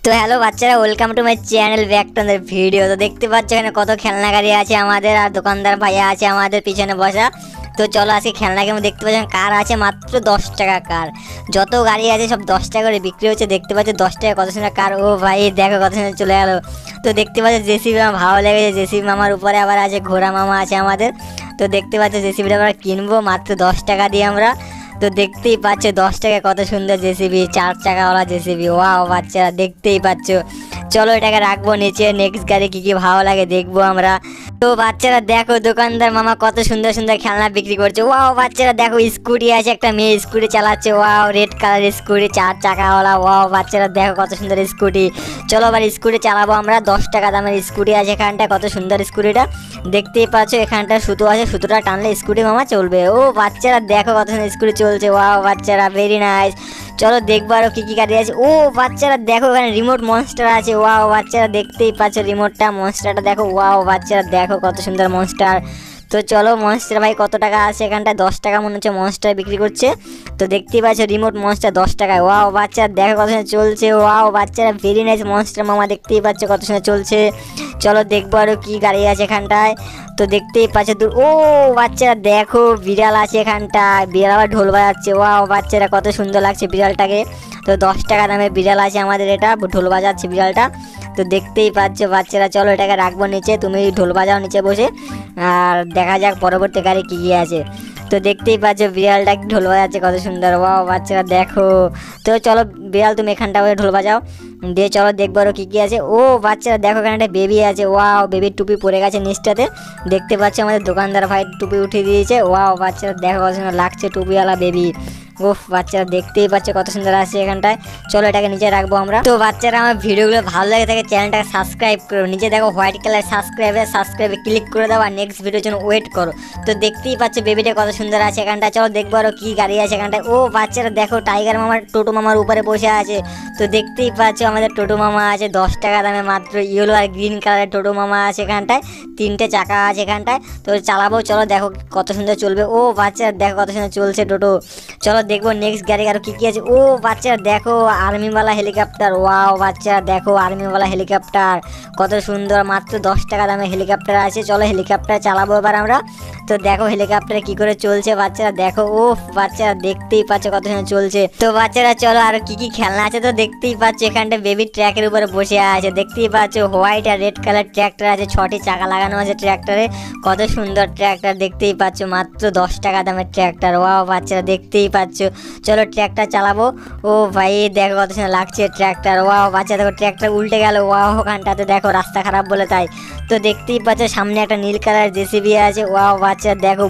তো হ্যালো বাচ্চারা, welcome to my channel, back to the video. তো দেখতে পাচ্ছ এখানে কত খেলনা গাড়ি আছে আমাদের, আর দোকানদার ভাইয়া আছে আমাদের পিছনে বসা। তো চলো আজকে খেলনা গেম দেখতে পাচ্ছেন কার আছে মাত্র 10 টাকা কার। যত গাড়ি আছে সব 10 টাকা করে বিক্রি হচ্ছে। দেখতে পাচ্ছ 10 টাকা কত সুন্দর কার। ও ভাই দেখো কত সুন্দর চলে গেলো। তো দেখতে পাচ্ছ জেসিবি আমার ভালো লেগেছে। জেসিবি মামার উপরে আবার আছে ঘোড়া মামা আছে আমাদের। তো দেখতে পাচ্ছ জেসিবিটা আমরা কিনবো মাত্র 10 টাকা দিয়ে আমরা। তো দেখতেই পাচ্ছ 10 টাকা কত সুন্দর জেসিবি, 4 চাকাওয়ালা জেসিবি। ওয়াও বাচ্চারা দেখতেই পাচ্ছ। চলো এটাকে রাখবো নিচে, নেক্সট গাড়ি কি কি ভালো লাগে দেখবো আমরা। তো বাচ্চারা দেখো দোকানদার মামা কত সুন্দর সুন্দর খেলনা বিক্রি করছে। ওয়াও বাচ্চারা দেখো স্কুটি আছে, একটা মেয়ে স্কুটি চালাচ্ছে। ওয়াও রেড কালার স্কুটি, 4 চাকাওয়ালা। ওয়াও বাচ্চারা দেখো কত সুন্দর স্কুটি। চলো আবার স্কুটি চালাবো আমরা। 10 টাকা দামের স্কুটি আছে এখানটা, কত সুন্দর স্কুটিটা দেখতেই পাচ্ছ। এখানটা সুতো আছে, সুতোটা টানলে স্কুটি মামা চলবে। ও বাচ্চারা দেখো কত সুন্দর স্কুটি চলছে। ওয়াও বাচ্চারা ভেরি নাইস। চলো দেখবো আরো কি কি গাড়ি আছে। ও বাচ্চারা দেখো এখানে রিমোট মনস্টার আছে। ওয়াও বাচ্চারা দেখতেই পাচ্ছ রিমোটটা, মনস্টারটা দেখো। ওয়াও বাচ্চারা দেখো কত সুন্দর মনস্টার। তো চলো মনস্টার ভাই কত টাকা আছে এখানটায়? 10 টাকা মনে হচ্ছে মনস্টার বিক্রি করছে। তো দেখতেই পাচ্ছ রিমোট মনস্টার 10 টাকায়। ওয়াও বাচ্চারা দেখো কত সুন্দর চলছে। ওয়াও বাচ্চারা ভেরি নাইস। মনস্টার মামা দেখতেই পাচ্ছ কত সুন্দর চলছে। চলো দেখবো আরো কি গাড়ি আছে এখানটায়। তো দেখতেই পাচ্ছ ও বাচ্চারা দেখো বিড়াল আছে এখানটায়, বিড়াল আবার ঢোল বাজাচ্ছে। ওয়াও বাচ্চারা কত সুন্দর লাগছে বিড়ালটাকে। তো 10 টাকা দামে বিড়াল আছে আমাদের, এটা ঢোল বাজাচ্ছে বিড়ালটা। তো দেখতেই পাচ্ছ বাচ্চারা। চলো এটাকে রাখবো নিচে, তুমি ঢোল বাজাও নিচে বসে, আর দেখা যাক পরবর্তী গাড়ি কী কী আছে। তো দেখতেই পাচ্ছ বিড়ালটা ঢোল বাজাচ্ছে কত সুন্দর। ওয়াও বাচ্চারা দেখো। তো চলো বিড়াল তুমি এখানটা বসে ঢোল বাজাও, দিয়ে চলো দেখবো আরো কী কী আছে। ও বাচ্চারা দেখো এখানে একটা বেবি আছে। ওয়াও বেবির টুপি পরে গেছে নিচটাতে। দেখতে পাচ্ছ আমাদের দোকানদার ভাই টুপি উঠিয়ে দিয়েছে। ওয়াও বাচ্চারা দেখো কত সুন্দর লাগছে টুপিওয়ালা বেবি। ওফ বাচ্চারা দেখতেই পাচ্ছে কত সুন্দর আছে এখানটায়। চলো এটাকে নিচে রাখবো আমরা। তো বাচ্চারা আমার ভিডিওগুলো ভালো লাগে থাকে চ্যানেলটাকে সাবস্ক্রাইব করো। নিচে দেখো হোয়াইট কালার সাবস্ক্রাইবে ক্লিক করে দাও, আর নেক্সট ভিডিওর জন্য ওয়েট করো। তো দেখতেই পাচ্ছ বেবিটা কত সুন্দর আছে এখানটায়। চলো দেখবো আরো কি গাড়ি আছে এখানটায়। ও বাচ্চারা দেখো টাইগার মামার টোটো মামার উপরে বসে আছে। তো দেখতেই পাচ্ছ আমাদের টোটো মামা আছে 10 টাকা দামে মাত্র। ইয়েলো আর গ্রিন কালারের টোটো মামা আছে এখানটায়, 3টে চাকা আছে এখানটায়। তো চালাবো, চলো দেখো কত সুন্দর চলবে। ও বাচ্চারা দেখো কত সুন্দর চলছে টোটো। চলো দেখবো নেক্সট গাড়ি আরো কি কি আছে। ও বাচ্চারা দেখো আর্মিওয়ালা হেলিকপ্টার। ওয়াও বাচ্চারা দেখো আর্মিওয়ালা হেলিকপ্টার কত সুন্দর, মাত্র 10 টাকা দামে হেলিকপ্টার আছে। চলো হেলিকপ্টার চালাবো এবার আমরা। তো দেখো হেলিকপ্টার কি করে চলছে বাচ্চারা দেখো। ও বাচ্চারা দেখতেই পাচ্ছ কত সুন্দর চলছে। তো বাচ্চারা চলো আর কি কি খেলনা আছে। তো দেখতেই পাচ্ছ এখানটা বেবি ট্র্যাকের উপরে বসে আছে। দেখতেই পাচ্ছ হোয়াইট আর রেড কালার ট্র্যাক্টর আছে, 6টি চাকা লাগানো আছে ট্র্যাক্টরে। কত সুন্দর ট্র্যাক্টর দেখতেই পাচ্ছ, মাত্র 10 টাকা দামের ট্র্যাক্টর। ওয়াও বাচ্চারা দেখতেই পাচ্ছ। চলো ট্র্যাক্টর চালাবো। ও ভাই দেখো কত সুন্দর লাগছে ট্র্যাক্টর। ওয়াও বাচ্চা দেখো ট্র্যাক্টর উল্টে গেল। ওয়াও ওখানটাতে দেখো রাস্তা খারাপ বলে তাই। তো দেখতেই পাচ্ছ সামনে একটা নীল কালার জেসিবি আছে। ওয়াও বাচ্চা দেখো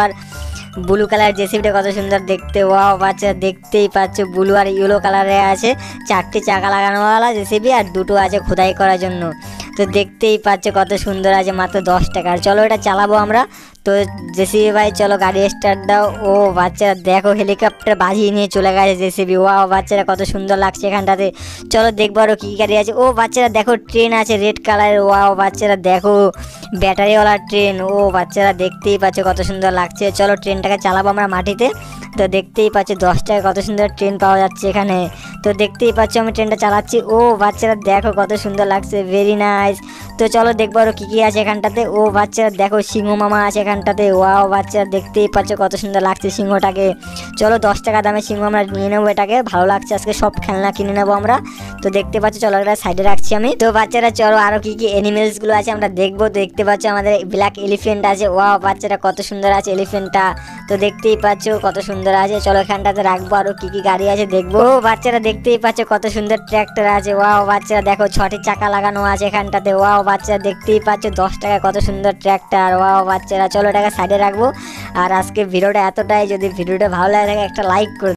ব্লু কালার জেসিবিটা কত সুন্দর দেখতে। ওয়াও বাচ্চা দেখতেই পাচ্ছ ব্লু আর ইয়েলো কালারে আছে, 4টি চাকা লাগানোওয়ালা জেসিবি, আর 2টো আছে খোদাই করার জন্য। তো দেখতেই পাচ্ছ কত সুন্দর আছে, মাত্র 10 টাকার। চলো এটা চালাবো আমরা। তো জেসিবি ভাই চলো গাড়ি স্টার্ট দাও। ও বাচ্চারা দেখো হেলিকপ্টার বাজিয়ে নিয়ে চলে গেছে জেসিবি। ওয়াও বাচ্চারা কত সুন্দর লাগছে এখানটাতে। চলো দেখবো আরো কী গাড়ি আছে। ও বাচ্চারা দেখো ট্রেন আছে রেড কালারের। ওয়াও বাচ্চারা দেখো ব্যাটারিওয়ালা ট্রেন। ও বাচ্চারা দেখতেই পাচ্ছ কত সুন্দর লাগছে। চলো ট্রেনটাকে চালাবো আমরা মাটিতে। তো দেখতেই পাচ্ছ 10 টাকায় কত সুন্দর ট্রেন পাওয়া যাচ্ছে এখানে। তো দেখতেই পাচ্ছ আমি ট্রেনটা চালাচ্ছি। ও বাচ্চারা দেখো কত সুন্দর লাগছে, ভেরি নাইস। তো চলো দেখবো আরো কী কী আছে এখানটাতে। ও বাচ্চারা দেখো সিংহ মামা আছে এখানটাতে। ওয়াও বাচ্চারা দেখতেই পাচ্ছ কত সুন্দর লাগছে সিংহটাকে। চলো 10 টাকা দামে সিংহ আমরা নিয়ে নেবো এটাকে। ভালো লাগছে, আজকে সব খেলনা কিনে নেবো আমরা। তো দেখতে পাচ্ছ চলো এটা সাইডে রাখছি আমি। তো বাচ্চারা চলো আরো কি কি অ্যানিমেলসগুলো আছে আমরা দেখবো। দেখতে পাচ্ছ আমাদের ব্ল্যাক এলিফেন্ট আছে। ওয়াও বাচ্চারা কত সুন্দর আছে এলিফেন্টটা। তো দেখতেই পাচ্ছ কত সুন্দর আছে। চলো এখানটাতে রাখবো আরো কি কি গাড়ি আছে দেখবো। ও বাচ্চারা দেখতেই পাচ্ছ কত সুন্দর ট্র্যাক্টর আছে। ওয়াও বাচ্চারা দেখো 6টি চাকা লাগানো আছে এখানটাতে। ওয়াও বাচ্চারা দেখতেই পাচ্ছ 10 টাকায় কত সুন্দর ট্র্যাক্টর। ওয়াও বাচ্চারা চলো এটাকে সাইডে রাখবো। আর আজকে ভিডিওটা এতটাই, যদি ভিডিওটা ভালো লাগে একটা লাইক করে